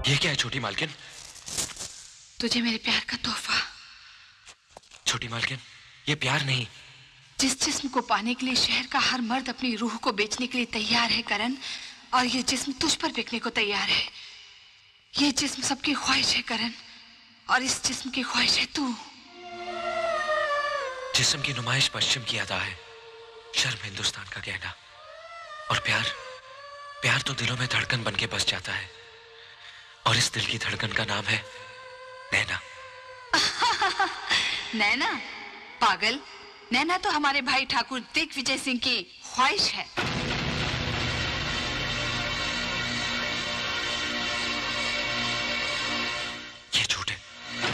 ये क्या है छोटी मालकिन? तुझे मेरे प्यार का तोहफा। छोटी मालकिन, ये प्यार नहीं। जिस जिस्म को पाने के लिए शहर का हर मर्द अपनी रूह को बेचने के लिए तैयार है करण, और ये जिस्म तुझ पर बिकने को तैयार है। ये जिस्म सबकी ख्वाहिश है करण, और इस जिस्म की ख्वाहिश है तू। जिस्म की नुमाइश पश्चिम की अदा है, शर्म हिंदुस्तान का कहना। और प्यार, प्यार तो दिलों में धड़कन बन के बस जाता है, और इस दिल की धड़कन का नाम है नैना। नैना? पागल, नैना तो हमारे भाई ठाकुर दिग्विजय सिंह की ख्वाहिश है। ये झूठ है,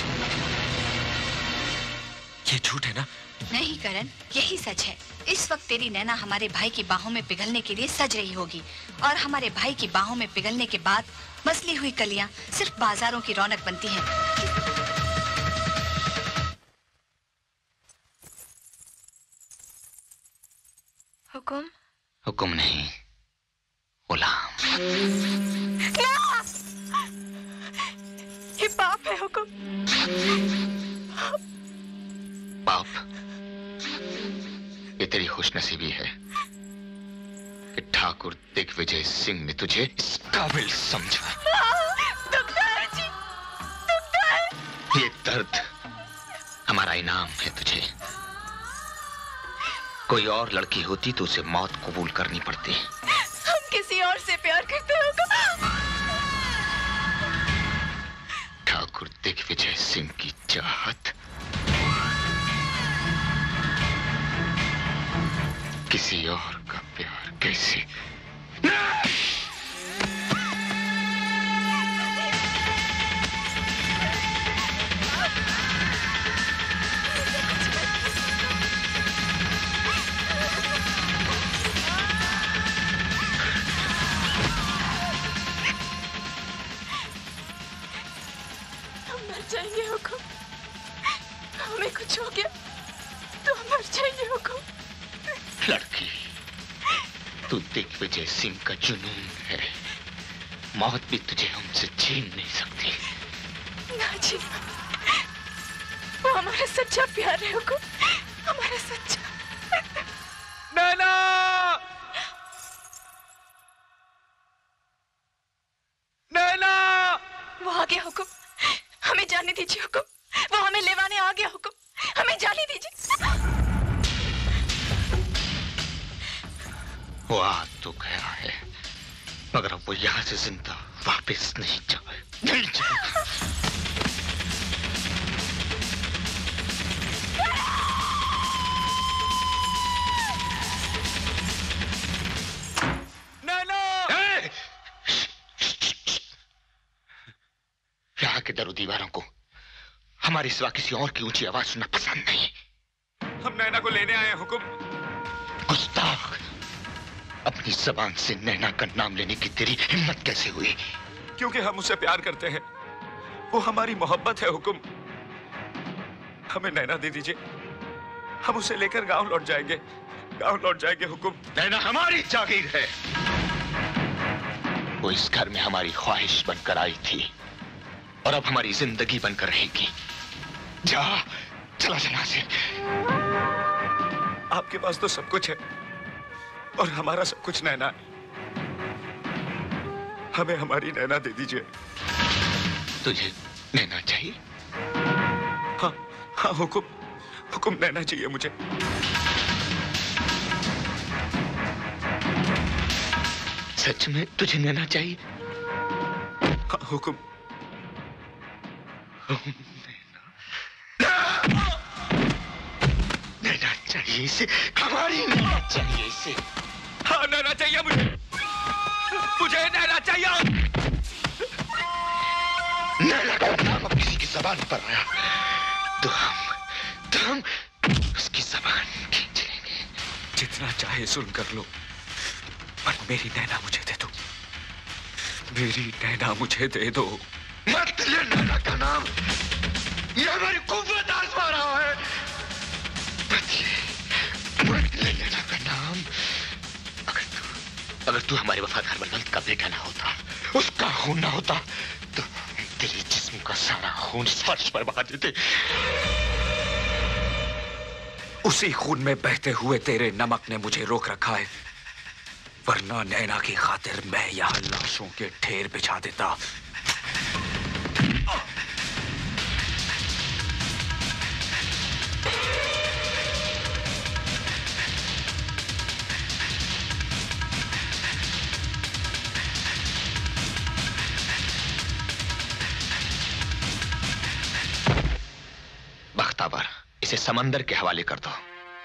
ये झूठ है ना? नहीं करण, यही सच है। इस वक्त तेरी नैना हमारे भाई की बाहों में पिघलने के लिए सज रही होगी, और हमारे भाई की बाहों में पिघलने के बाद मसली हुई कलियां सिर्फ बाजारों की रौनक बनती हैं। हुकुम? हुकुम नहीं, गुलाम। ये पाप है हुकुम। पाप? ये तेरी खुशनसीबी है कि ठाकुर दिग्विजय सिंह ने तुझे इस काबिल समझा। दुखता है जी, दुखता है। ये दर्द हमारा इनाम है तुझे। कोई और लड़की होती तो उसे मौत कबूल करनी पड़ती। हम किसी और से प्यार करते हो। ठाकुर दिग्विजय सिंह की चाहत किसी और का प्यार कैसे? जाएंगे हुकुम, हमें कुछ हो गया तो मर जाएंगे हुकुम। लड़की, तू दिग्विजय सिंह का जुनून है। मौत भी तुझे हमसे छीन नहीं सकती। ना जी, वो हमारा सच्चा प्यार है हुकुम, हमारा सच्चा। नैना! नैना! वो आ गया हुकुम, हमें जाने दीजिए हुकुम। वो हमें लेवाने आ गया हुकुम, हमें जाने दीजिए। वो आ तो गया है, मगर अब वो यहाँ से जिंदा वापस नहीं जाए, नहीं जाए। यहाँ के दरो दीवारों को हमारे सिवा किसी और की ऊंची आवाज सुनना पसंद नहीं। हम नैना को लेने आए हैं हुकुम। गुस्ताख, अपनी जबान से नैना का नाम लेने की तेरी हिम्मत कैसे हुई? क्योंकि हम उससे प्यार करते हैं, वो हमारी मोहब्बत है हुकुम। हमें नैना दे दीजिए, हम उसे लेकर गांव लौट जाएंगे, गांव लौट जाएंगे हुकुम। नैना हमारी जागीर है। वो इस घर में हमारी ख्वाहिश बनकर आई थी और अब हमारी जिंदगी बनकर रहेगी। जा, चला चला से। आपके पास तो सब कुछ है और हमारा सब कुछ नैना है। हमें हमारी नैना दे दीजिए। तुझे नैना चाहिए? हाँ हाँ हुकुम, हुकुम नैना चाहिए मुझे। सच में तुझे नैना चाहिए? हाँ हुकुम। नैना चाहिए इसे, हमारी नैना चाहिए इसे। हाँ नैना चाहिए मुझे, मुझे नैना चाहिए। नैना का नाम अब किसी की जबान पर आया तो हम उसकी जबान खींच लेंगे। जितना चाहे जुल्म कर लो, पर मेरी नैना मुझे दे दो, मेरी नैना मुझे दे दो। मत ले नैना का नाम, ये हमारी कुव्वत आजमा रहा है। मत ले नैना का नाम। अगर तू हमारे वफादार बलवंत का बेटा ना होता, उसका खून ना होता, तो सारा खून फर्श पर बहा देते। उसी खून में बहते हुए तेरे नमक ने मुझे रोक रखा है, वरना नैना की खातिर मैं यहां लाशों के ढेर बिछा देता। बख्तावर, इसे समंदर के हवाले कर दो।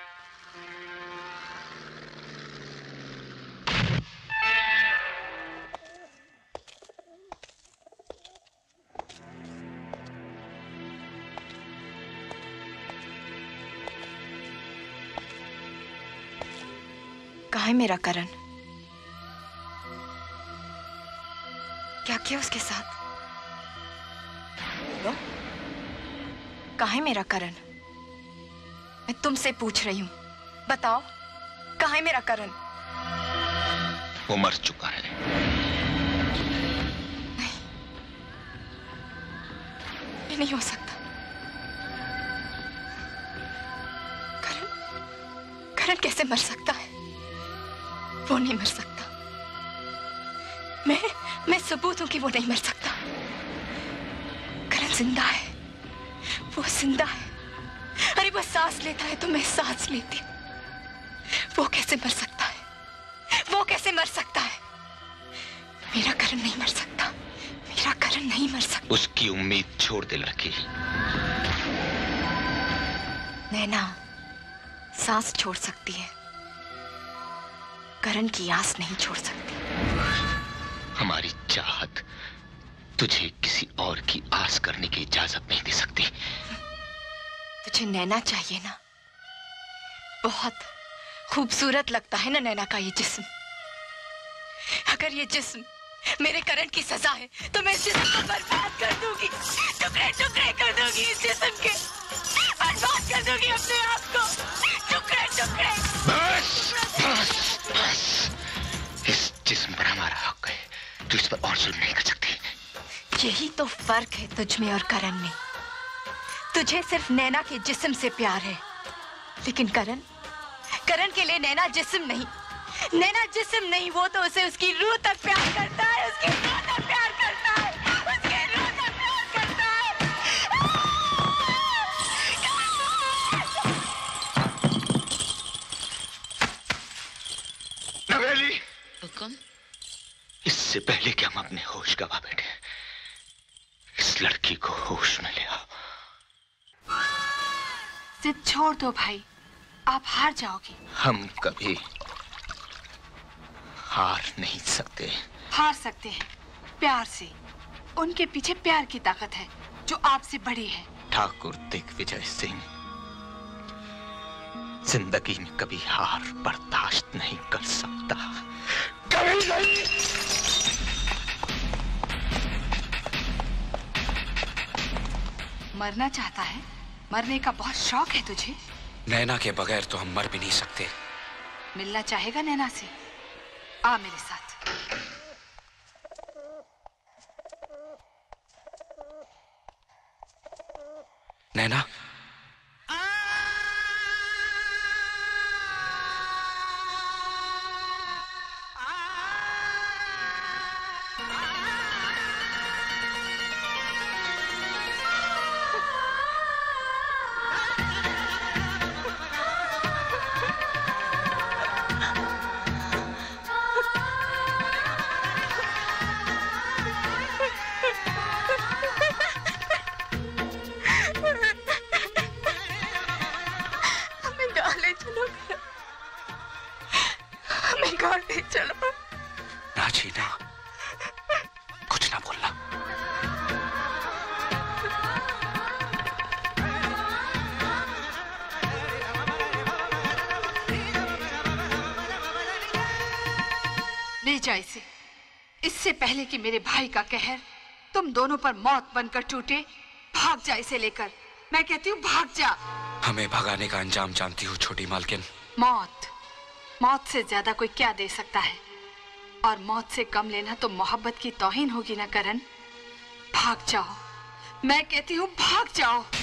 कहाँ है मेरा करण? क्या किया उसके साथ? कहाँ है मेरा करण? मैं तुमसे पूछ रही हूँ, बताओ कहाँ है मेरा करण? वो मर चुका है। नहीं, ये नहीं हो सकता। करण कैसे मर सकता है? वो नहीं मर सकता। मैं सबूत हूं कि वो नहीं मर सकता। करण जिंदा है, वो जिंदा है। अरे वो सांस लेता है तो मैं सांस लेती हूं। वो कैसे मर सकता है? वो कैसे मर सकता है? मेरा करण नहीं मर सकता। मेरा करण नहीं मर सकता। उसकी उम्मीद छोड़ दे लड़की। नैना सांस छोड़ सकती है, करण की आस नहीं छोड़ सकती। हमारी चाहत तुझे किसी और की आस करने की इजाजत नहीं दे सकती। तुझे नैना चाहिए ना? बहुत खूबसूरत लगता है ना नैना का ये जिस्म। अगर ये जिस्म मेरे करण की सजा है तो मैं इस जिस्म को बर्बाद कर दूंगी, टुकड़े टुकड़े कर दूंगी इस जिस्म के, बर्बाद कर दूंगी अपने आप को, टुकड़े टुकड़े। बस बस बस, इस जिस्म पर हमारा हक है, तू इस पर और जुल्म नहीं कर सकती। यही तो फर्क है तुझ में और करण में। तुझे सिर्फ नैना के जिस्म से प्यार है, लेकिन करण के लिए नैना जिस्म नहीं, नैना जिस्म नहीं, वो तो उसे उसकी रूह तक प्यार करता है, उसकी रूह तक प्यार करता है, उसकी रूह तक प्यार करता है। नवेली, हुक्म? इससे पहले कि हम अपने होश गवा बैठे, इस लड़की को होश में ले आओ। जिद छोड़ दो भाई, आप हार जाओगे। हम कभी हार नहीं सकते। हार सकते हैं प्यार से। उनके पीछे प्यार की ताकत है जो आपसे बड़ी है। ठाकुर दिग्विजय सिंह जिंदगी में कभी हार बर्दाश्त नहीं कर सकता, कभी नहीं। मरना चाहता है? मरने का बहुत शौक है तुझे? नैना के बगैर तो हम मर भी नहीं सकते। मिलना चाहेगा नैना से? आ मेरे साथ। नैना, इससे पहले कि मेरे भाई का कहर तुम दोनों पर मौत बनकर टूटे, भाग जा इसे लेकर। मैं कहती हूँ भाग जा। हमें भगाने का अंजाम जानती हूँ छोटी मालकिन। मौत, मौत से ज्यादा कोई क्या दे सकता है? और मौत से कम लेना तो मोहब्बत की तौहीन होगी ना करण। भाग जाओ, मैं कहती हूँ भाग जाओ।